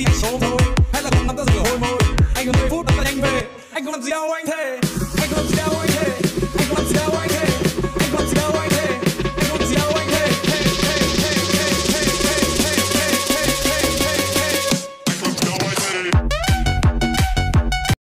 số thôi, hay là cùng nắm ta rửa hồi môi. Anh có 10 phút ta nhanh về, anh không làm gì đâu anh thề.